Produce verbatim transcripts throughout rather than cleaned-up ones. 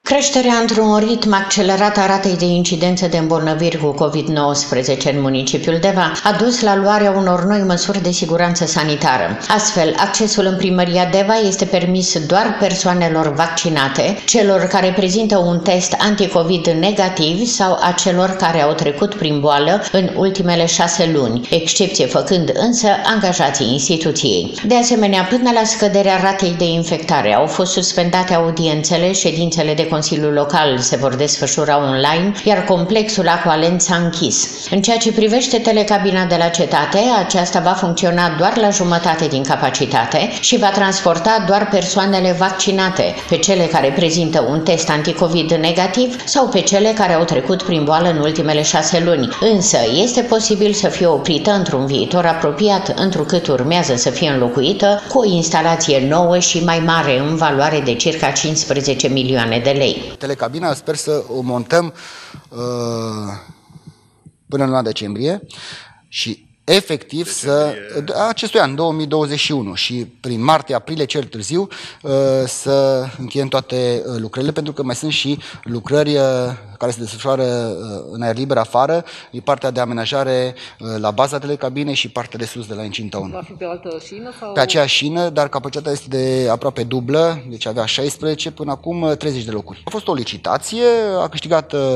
Creșterea într-un ritm accelerat a ratei de incidență de îmbolnăviri cu COVID nouăsprezece în municipiul Deva a dus la luarea unor noi măsuri de siguranță sanitară. Astfel, accesul în primăria Deva este permis doar persoanelor vaccinate, celor care prezintă un test anticovid negativ sau a celor care au trecut prin boală în ultimele șase luni, excepție făcând însă angajații instituției. De asemenea, până la scăderea ratei de infectare au fost suspendate audiențele, ședințele de Consiliul Local se vor desfășura online, iar complexul Aqualent s-a închis. În ceea ce privește telecabina de la cetate, aceasta va funcționa doar la jumătate din capacitate și va transporta doar persoanele vaccinate, pe cele care prezintă un test anticovid negativ sau pe cele care au trecut prin boală în ultimele șase luni. Însă, este posibil să fie oprită într-un viitor apropiat, întrucât urmează să fie înlocuită cu o instalație nouă și mai mare, în valoare de circa cincisprezece milioane de lei. Telecabina sper să o montăm uh, până în luna decembrie și efectiv să, acestui an, două mii douăzeci și unu, și prin martie-aprilie cel târziu să încheiem toate lucrările, pentru că mai sunt și lucrări care se desfășoară în aer liber afară, e partea de amenajare la baza telecabinei și partea de sus de la incinta unu. Va fi pe altă șină? Sau... Pe aceeași șină, dar capacitatea este de aproape dublă, deci avea șaisprezece, până acum treizeci de locuri. A fost o licitație, a câștigat uh,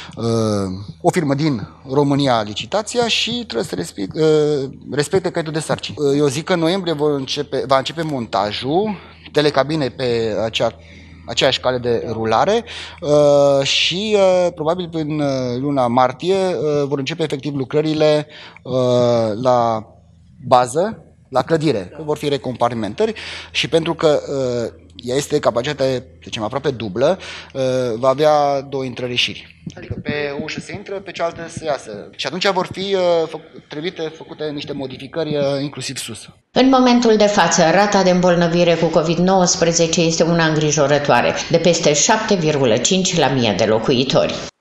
o firmă din România licitația și trebuie să respect, uh, respecte caietul de sarcini. Eu zic că în noiembrie vor începe, va începe montajul telecabinei pe acea aceeași cale de rulare uh, și uh, probabil în luna martie uh, vor începe efectiv lucrările uh, la bază, la clădire, că vor fi recompartimentări și pentru că uh, ea este capacitatea, zicem, aproape dublă, uh, va avea două intrări-ieșiri. Adică pe o ușă se intră, pe cealaltă se iasă. Și atunci vor fi uh, fă, trebuite făcute niște modificări uh, inclusiv sus. În momentul de față, rata de îmbolnăvire cu COVID nouăsprezece este una îngrijorătoare, de peste șapte virgulă cinci la mie de locuitori.